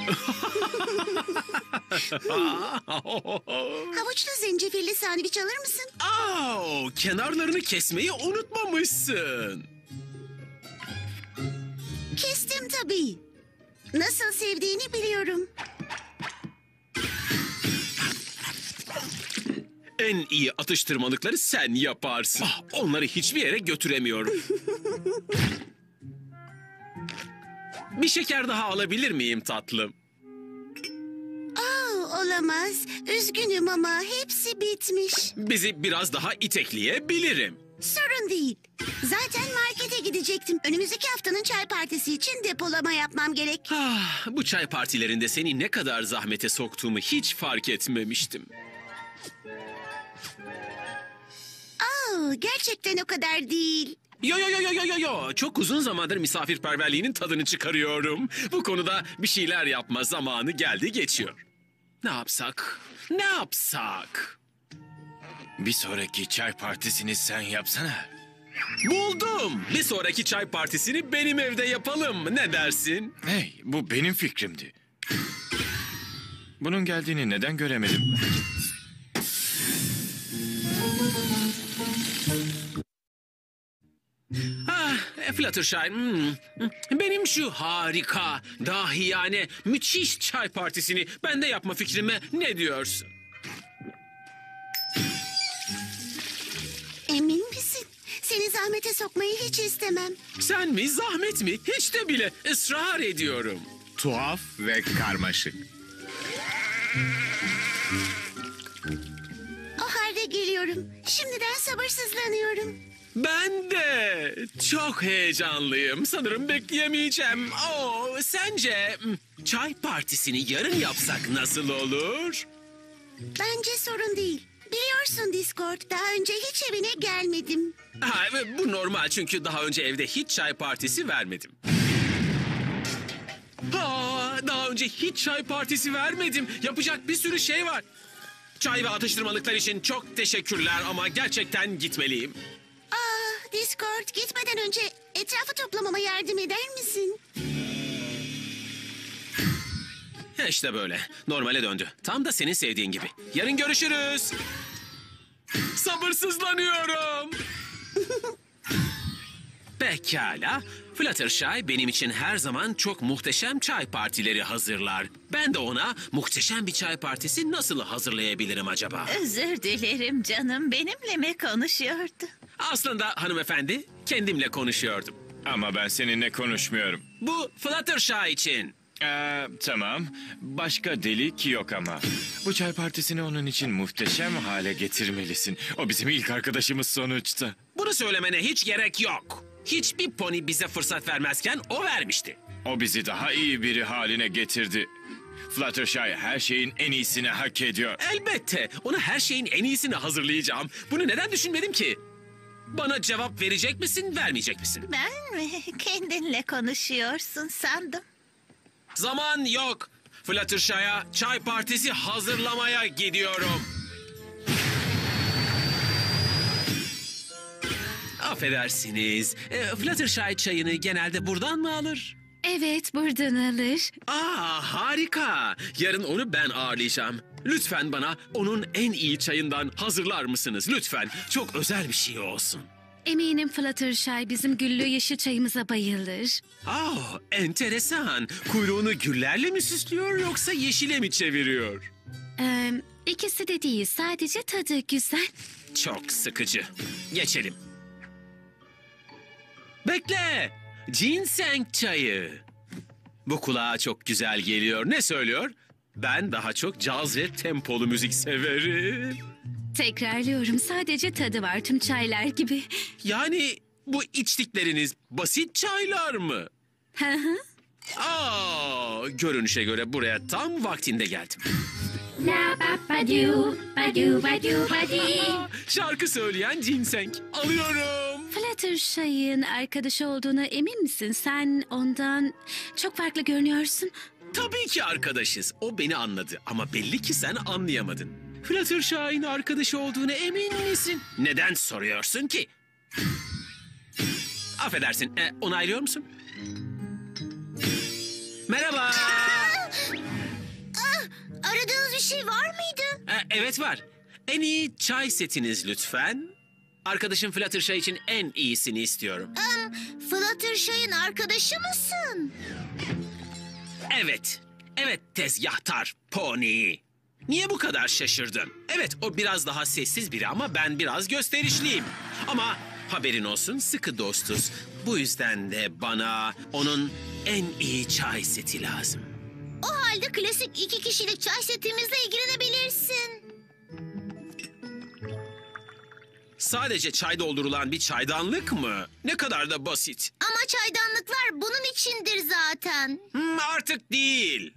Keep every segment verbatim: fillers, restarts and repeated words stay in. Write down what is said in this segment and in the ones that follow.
Havuçlu zencefilli sandviç alır mısın? Aa, kenarlarını kesmeyi unutmamışsın. Kestim tabii. Nasıl sevdiğini biliyorum. En iyi atıştırmalıkları sen yaparsın. Ah, onları hiçbir yere götüremiyorum. Bir şeker daha alabilir miyim tatlım? Aa, olamaz. Üzgünüm ama hepsi bitmiş. Bizi biraz daha itekleyebilirim. Sorun değil. Zaten markete gidecektim. Önümüzdeki haftanın çay partisi için depolama yapmam gerek. Ah, bu çay partilerinde seni ne kadar zahmete soktuğumu hiç fark etmemiştim. Aa, gerçekten o kadar değil. Yo yo yo yo yo yo yo. Çok uzun zamandır misafirperverliğinin tadını çıkarıyorum. Bu konuda bir şeyler yapma zamanı geldi geçiyor. Ne yapsak? Ne yapsak? Bir sonraki çay partisini sen yapsana. Buldum. Bir sonraki çay partisini benim evde yapalım. Ne dersin? Hey, bu benim fikrimdi. Bunun geldiğini neden göremedim? Ah, Fluttershy. Hmm. Benim şu harika, dahiyane, müthiş çay partisini ben de yapma fikrime ne diyorsun? Emin misin? Seni zahmete sokmayı hiç istemem. Sen mi, zahmet mi? Hiç de bile ısrar ediyorum. Tuhaf ve karmaşık. O halde geliyorum. Şimdiden sabırsızlanıyorum. Ben de çok heyecanlıyım. Sanırım bekleyemeyeceğim. Oo, sence hmm, çay partisini yarın yapsak nasıl olur? Bence sorun değil. Biliyorsun Discord, daha önce hiç evine gelmedim. Ha, bu normal çünkü daha önce evde hiç çay partisi vermedim. Ha, daha önce hiç çay partisi vermedim. Yapacak bir sürü şey var. Çay ve atıştırmalıklar için çok teşekkürler ama gerçekten gitmeliyim. Aa, Discord, gitmeden önce etrafı toplamama yardım eder misin? İşte böyle. Normale döndü. Tam da senin sevdiğin gibi. Yarın görüşürüz. Sabırsızlanıyorum. Pekala. Fluttershy benim için her zaman çok muhteşem çay partileri hazırlar. Ben de ona muhteşem bir çay partisi nasıl hazırlayabilirim acaba? Özür dilerim canım. Benimle mi konuşuyordu? Aslında hanımefendi kendimle konuşuyordum. Ama ben seninle konuşmuyorum. Bu Fluttershy için. Ee, tamam. Başka delik yok ama. Bu çay partisini onun için muhteşem hale getirmelisin. O bizim ilk arkadaşımız sonuçta. Bunu söylemene hiç gerek yok. Hiçbir pony bize fırsat vermezken o vermişti. O bizi daha iyi biri haline getirdi. Fluttershy her şeyin en iyisini hak ediyor. Elbette. Ona her şeyin en iyisini hazırlayacağım. Bunu neden düşünmedim ki? Bana cevap verecek misin, vermeyecek misin? Ben mi? Kendinle konuşuyorsun sandım. Zaman yok. Fluttershy'a çay partisi hazırlamaya gidiyorum. Affedersiniz. E, Fluttershy çayını genelde buradan mı alır? Evet, buradan alır. Aa, harika. Yarın onu ben ağırlayacağım. Lütfen bana onun en iyi çayından hazırlar mısınız? Lütfen. Çok özel bir şey olsun. Eminim Fluttershy bizim güllü yeşil çayımıza bayılır. Aa, enteresan. Kuyruğunu güllerle mi süslüyor yoksa yeşile mi çeviriyor? Ee, ikisi de değil, sadece tadı güzel. Çok sıkıcı. Geçelim. Bekle. Ginseng çayı. Bu kulağa çok güzel geliyor. Ne söylüyor? Ben daha çok caz ve tempolu müzik severim. Tekrarlıyorum, sadece tadı var tüm çaylar gibi. Yani bu içtikleriniz basit çaylar mı? Hı hı. Aa, görünüşe göre buraya tam vaktinde geldim. La ba ba du, ba du ba du ba di. Şarkı söyleyen ginseng. Alıyorum. Fluttershy'ın arkadaşı olduğuna emin misin? Sen ondan çok farklı görünüyorsun. Tabii ki arkadaşız. O beni anladı ama belli ki sen anlayamadın. Fluttershy'ın arkadaşı olduğuna emin misin? Neden soruyorsun ki? Affedersin, e, onaylıyor musun? Merhaba. şey var mıydı? E, evet var. En iyi çay setiniz lütfen. Arkadaşım Fluttershy için en iyisini istiyorum. Um, Fluttershy'ın arkadaşı mısın? Evet. Evet tezgahtar Pony. Niye bu kadar şaşırdın? Evet o biraz daha sessiz biri ama ben biraz gösterişliyim. Ama haberin olsun sıkı dostuz. Bu yüzden de bana onun en iyi çay seti lazım. O halde klasik iki kişilik çay setimizle ilgilenebilirsin. Sadece çay doldurulan bir çaydanlık mı? Ne kadar da basit. Ama çaydanlıklar bunun içindir zaten. Hmm, artık değil.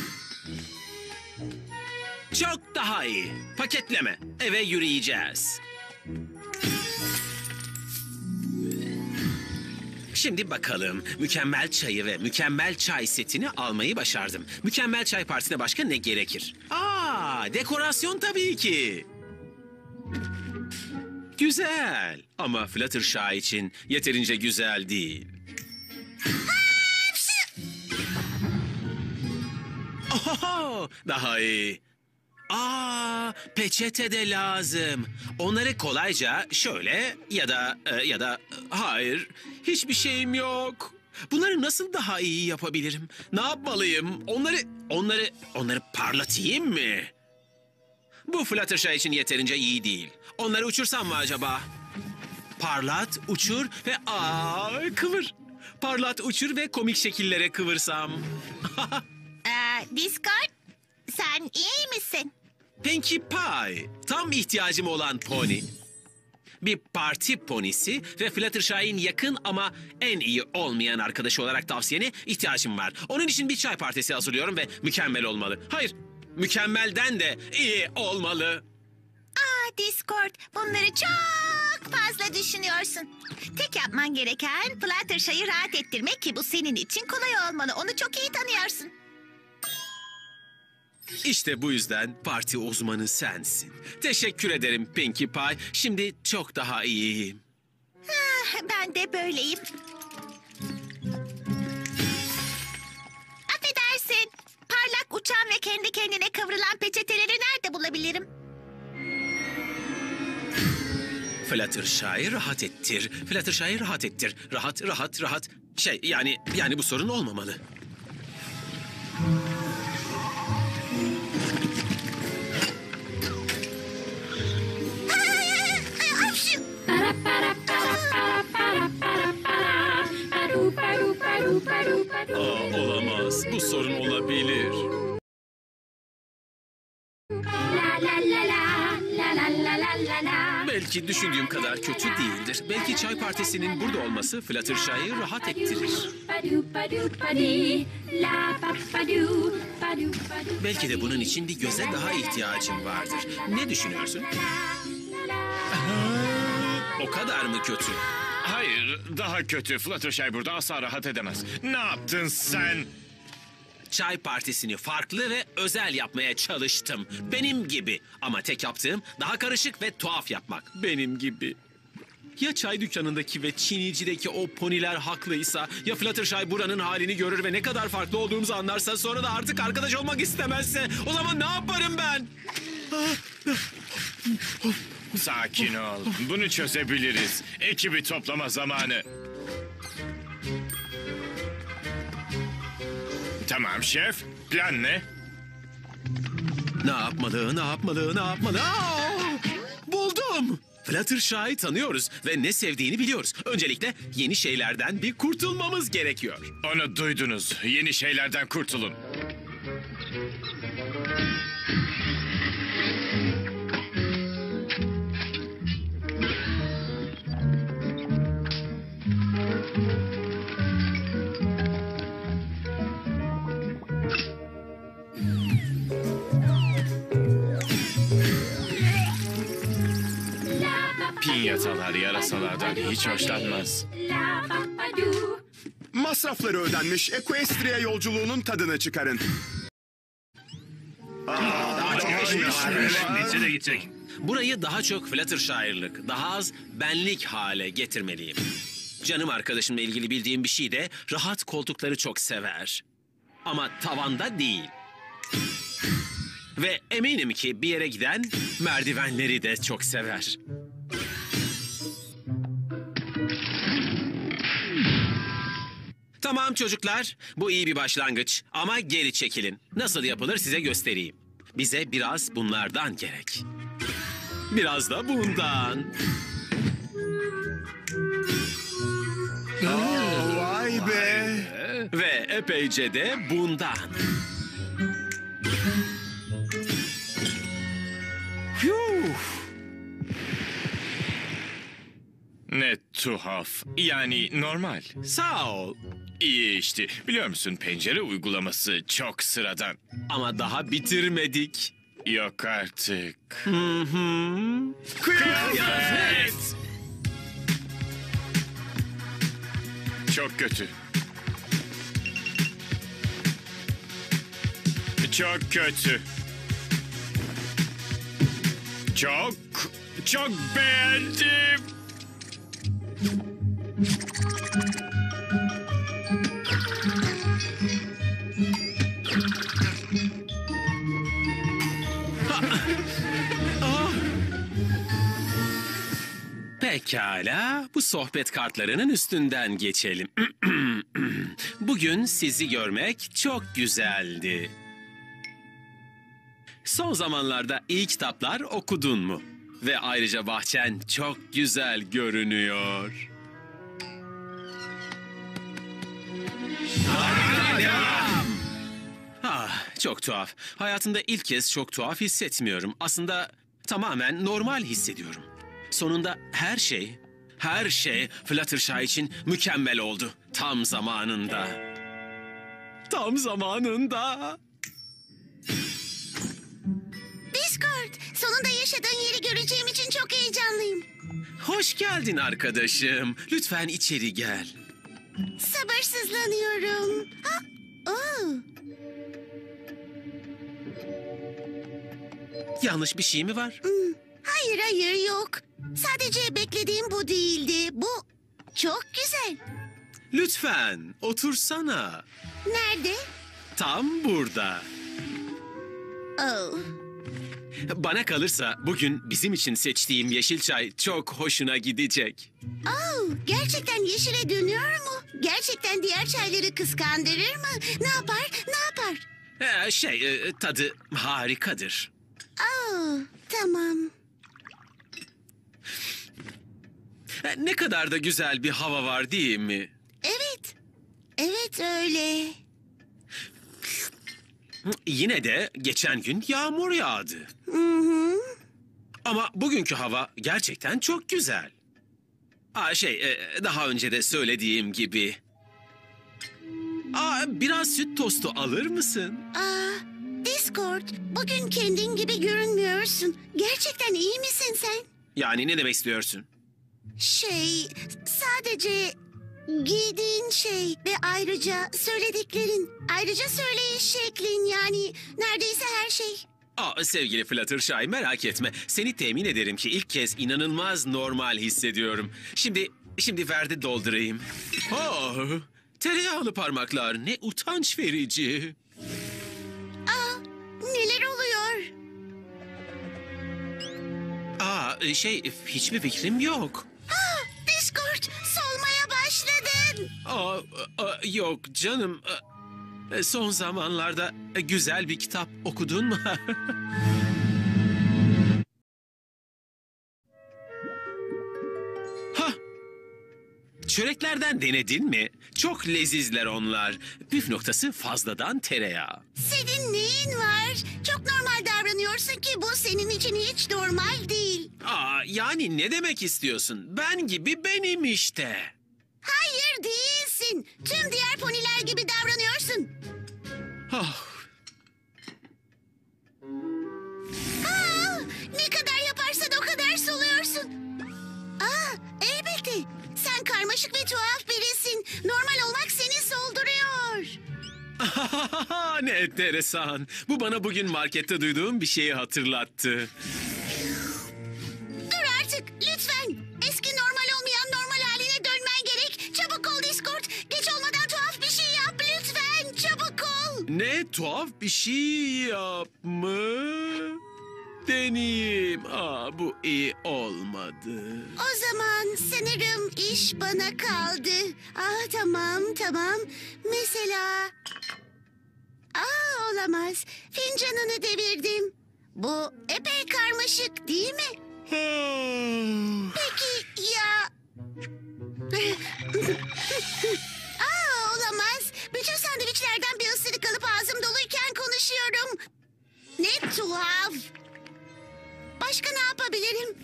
Çok daha iyi. Paketleme. Eve yürüyeceğiz. Şimdi bakalım. Mükemmel çayı ve mükemmel çay setini almayı başardım. Mükemmel çay partisine başka ne gerekir? Aa, dekorasyon tabii ki. Güzel. Ama Fluttershy için yeterince güzel değil. Oho, daha iyi. Aa, peçete de lazım. Onları kolayca şöyle ya da e, ya da e, hayır, hiçbir şeyim yok. Bunları nasıl daha iyi yapabilirim? Ne yapmalıyım? Onları onları onları parlatayım mı? Bu Fluttershy için yeterince iyi değil. Onları uçursam mı acaba? Parlat, uçur ve aa kıvır. Parlat, uçur ve komik şekillere kıvırsam. Ee, Discord, sen iyi misin? Pinkie Pie. Tam ihtiyacım olan pony. Bir parti ponisi ve Fluttershy'in yakın ama en iyi olmayan arkadaşı olarak tavsiyene ihtiyacım var. Onun için bir çay partisi hazırlıyorum ve mükemmel olmalı. Hayır, mükemmelden de iyi olmalı. Aa, Discord, bunları çok fazla düşünüyorsun. Tek yapman gereken Fluttershy'ı rahat ettirmek ki bu senin için kolay olmalı. Onu çok iyi tanıyorsun. İşte bu yüzden parti uzmanı sensin. Teşekkür ederim Pinkie Pie. Şimdi çok daha iyiyim. Ah, ben de böyleyim. Affedersin. Parlak, uçan ve kendi kendine kıvrılan peçeteleri nerede bulabilirim? Fluttershy'ı rahat ettir. Fluttershy'ı rahat ettir. Rahat, rahat, rahat. Şey yani yani bu sorun olmamalı. Aa, olamaz. Bu sorun olabilir. Belki düşündüğüm kadar kötü değildir. Belki çay partisinin burada olması Fluttershy'ı rahat ettirir. Belki de bunun için bir göze daha ihtiyacım vardır. Ne düşünüyorsun? O kadar mı kötü? Hayır, daha kötü. Fluttershy burada asla rahat edemez. Ne yaptın sen? Çay partisini farklı ve özel yapmaya çalıştım. Benim gibi. Ama tek yaptığım daha karışık ve tuhaf yapmak. Benim gibi. Ya çay dükkanındaki ve çinicideki o poniler haklıysa, ya Fluttershy buranın halini görür ve ne kadar farklı olduğumuzu anlarsa, sonra da artık arkadaş olmak istemezse, o zaman ne yaparım ben? Sakin ol. Bunu çözebiliriz. Ekibi toplama zamanı. Tamam şef. Plan ne? Ne yapmalı, ne yapmalı, ne yapmalı? Aa! Buldum. Fluttershy'ı tanıyoruz ve ne sevdiğini biliyoruz. Öncelikle yeni şeylerden bir kurtulmamız gerekiyor. Onu duydunuz. Yeni şeylerden kurtulun. Pinyatalar yarasalardan hiç hoşlanmaz. Masrafları ödenmiş Equestria yolculuğunun tadını çıkarın. Burayı daha çok Fluttershy'lık, daha az benlik hale getirmeliyim. Canım arkadaşımla ilgili bildiğim bir şey de rahat koltukları çok sever. Ama tavanda değil. Ve eminim ki bir yere giden merdivenleri de çok sever. Tamam çocuklar, bu iyi bir başlangıç ama geri çekilin. Nasıl yapılır size göstereyim. Bize biraz bunlardan gerek. Biraz da bundan. Oh, vay be. Ve epeyce de bundan. Yuh! Ne tuhaf. Yani normal. Sağ ol. İyi işte. Biliyor musun pencere uygulaması çok sıradan. Ama daha bitirmedik. Yok artık. Hı hı. Kıyafet! Çok kötü. Çok kötü. Çok, çok beğendim. Pekala, bu sohbet kartlarının üstünden geçelim. Bugün sizi görmek çok güzeldi. Son zamanlarda iyi kitaplar okudun mu? Ve ayrıca bahçen çok güzel görünüyor. Ah, çok tuhaf. Hayatımda ilk kez çok tuhaf hissetmiyorum. Aslında tamamen normal hissediyorum. Sonunda her şey, her şey Fluttershy için mükemmel oldu. Tam zamanında. Tam zamanında. Discord, sonunda yaşadığın yeri göreceğim için çok heyecanlıyım. Hoş geldin arkadaşım. Lütfen içeri gel. Sabırsızlanıyorum. Ha, oo. Yanlış bir şey mi var? Hayır hayır yok. Sadece beklediğim bu değildi. Bu çok güzel. Lütfen otursana. Nerede? Tam burada. Oh. Bana kalırsa bugün bizim için seçtiğim yeşil çay çok hoşuna gidecek. Oh, gerçekten yeşile dönüyor mu? Gerçekten diğer çayları kıskandırır mı? Ne yapar? Ne yapar? Ee, şey, e, tadı harikadır. Oh, tamam. E, Ne kadar da güzel bir hava var değil mi? Evet. Evet öyle. Yine de geçen gün yağmur yağdı. Hı hı. Ama bugünkü hava gerçekten çok güzel. Aa, şey, e, daha önce de söylediğim gibi. Aa, biraz süt tostu alır mısın? Aa, Discord, bugün kendin gibi görünmüyorsun. Gerçekten iyi misin sen? Yani ne demek istiyorsun? Şey, sadece giydiğin şey ve ayrıca söylediklerin, ayrıca söyleyiş şeklin yani neredeyse her şey. Aa, sevgili Fluttershy merak etme. Seni temin ederim ki ilk kez inanılmaz normal hissediyorum. Şimdi, şimdi verdi doldurayım. Oh, tereyağlı parmaklar ne utanç verici. Aa, neler oluyor? Aa, şey, hiçbir fikrim yok. Aa, Discord, solmaya başladın. Aa, aa, yok canım. Aa, son zamanlarda güzel bir kitap okudun mu? Hah! Çöreklerden denedin mi? Çok lezizler onlar. Püf noktası fazladan tereyağı. Senin neyin var? Çok normal davranıyorsun ki bu senin için hiç normal değil. Aa, yani ne demek istiyorsun? Ben gibi benim işte. Hayır değilsin. Tüm diğer poniler gibi davranıyorsun. Ah, Aa, ne kadar yaparsan o kadar soluyorsun. Aa, elbette. Sen karmaşık ve tuhaf birisin. Normal olmak seni solduruyor. ne enteresan. Bu bana bugün markette duyduğum bir şeyi hatırlattı. Dur artık lütfen. Eski normal olmayan normal haline dönmen gerek. Çabuk ol Discord. Geç olmadan tuhaf bir şey yap lütfen. Çabuk ol. Ne tuhaf bir şey yapma. Deneyeyim. Aa, bu iyi olmadı. O zaman sanırım iş bana kaldı. Ah tamam tamam. Mesela... Aa olamaz. Fincanını devirdim. Bu epey karmaşık değil mi? Peki ya... Aa olamaz. Bütün sandviçlerden bir ısırık alıp ağzım doluyken konuşuyorum. Ne tuhaf. Başka ne yapabilirim?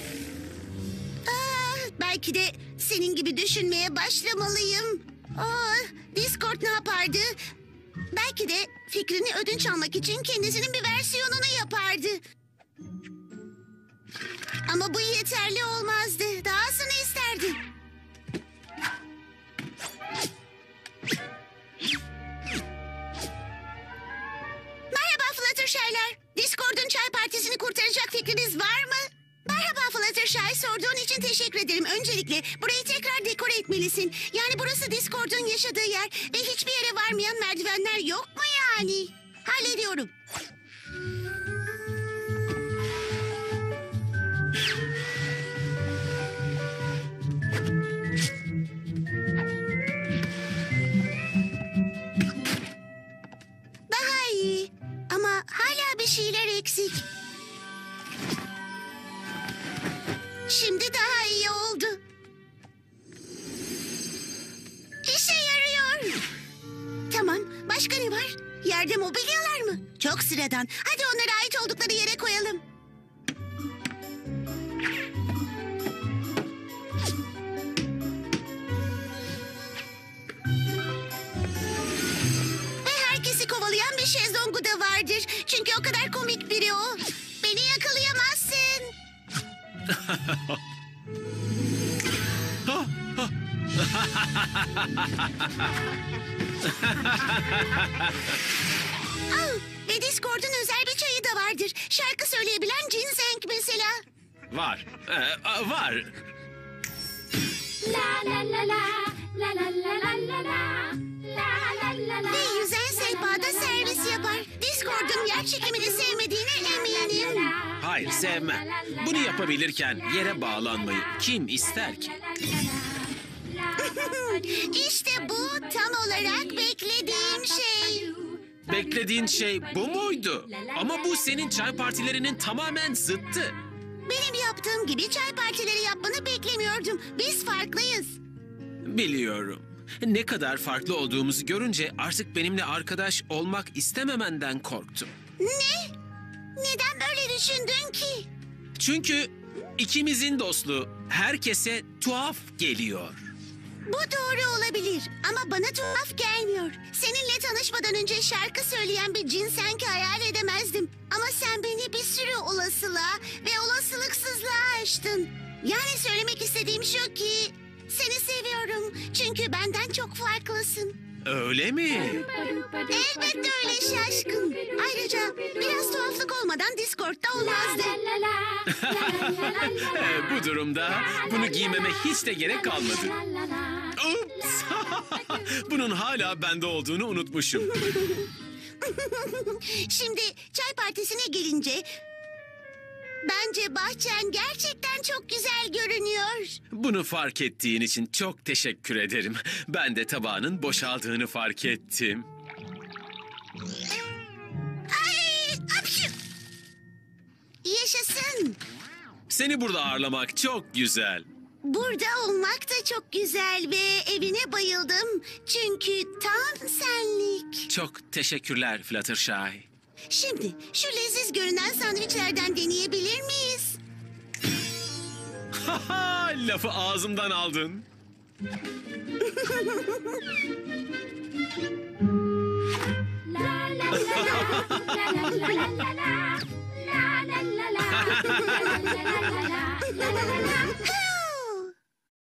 Aa, belki de senin gibi düşünmeye başlamalıyım. Aa, Discord ne yapardı? Belki de fikrini ödünç almak için kendisinin bir versiyonunu yapardı. Ama bu yeterli olmazdı. Dahasını isterdi. Merhaba Fluttershy'ler. Discord'un çay partisini kurtaracak fikriniz var mı? Merhaba Fluttershy, sorduğun için teşekkür ederim. Öncelikle burayı tekrar dekore etmelisin. Yani burası Discord'un yaşadığı yer ve hiçbir yere varmayan merdivenler yok mu yani? Hallediyorum. Daha iyi. Ama hala bir şeyler eksik. Şimdi daha iyi oldu. İşe yarıyor. Tamam, başka ne var? Yerde mobilyalar mı? Çok sıradan. Hadi onlara ait oldukları yere koyalım. Ve herkesi kovalayan bir şezlongu da vardır. Çünkü o kadar komik biri o. Beni yakalayamazsın. Au, ve Discord'un özel bir çayı da vardır. Şarkı söyleyebilen ginseng mesela. Var. Ee, a- var. La la la la la la la la la la la la la. Ve yüzen sehpada servis yapar. Discord'un yer çekimini sevmediğine eminim. Hayır, sevmem. Bunu yapabilirken yere bağlanmayı kim ister ki? İşte bu tam olarak beklediğim şey. Beklediğin şey bu muydu? Ama bu senin çay partilerinin tamamen zıttı. Benim yaptığım gibi çay partileri yapmanı beklemiyordum. Biz farklıyız. Biliyorum. Ne kadar farklı olduğumuzu görünce artık benimle arkadaş olmak istememenden korktum. Ne? Neden böyle düşündün ki? Çünkü ikimizin dostluğu herkese tuhaf geliyor. Bu doğru olabilir ama bana tuhaf gelmiyor. Seninle tanışmadan önce şarkı söyleyen bir cinsenki hayal edemezdim. Ama sen beni bir sürü olasılığa ve olasılıksızlığa açtın. Yani söylemek istediğim şu ki... Seni seviyorum çünkü benden çok farklısın. Öyle mi? Elbette öyle şaşkın. Ayrıca biraz tuhaflık olmadan Discord'da olmazdı. Ee, bu durumda bunu giymeme hiç de gerek kalmadı. Ups! Bunun hala bende olduğunu unutmuşum. Şimdi çay partisine gelince... Bence bahçen gerçekten çok güzel görünüyor. Bunu fark ettiğin için çok teşekkür ederim. Ben de tabağının boşaldığını fark ettim. Ay, apşu! Yaşasın. Seni burada ağırlamak çok güzel. Burada olmak da çok güzel ve evine bayıldım. Çünkü tam senlik. Çok teşekkürler Fluttershy. Şimdi şu leziz görünen sandviçlerden deneyebilir miyiz? Haha, lafı ağzımdan aldın. La la la la la la la la la la la la la la la la la la la la.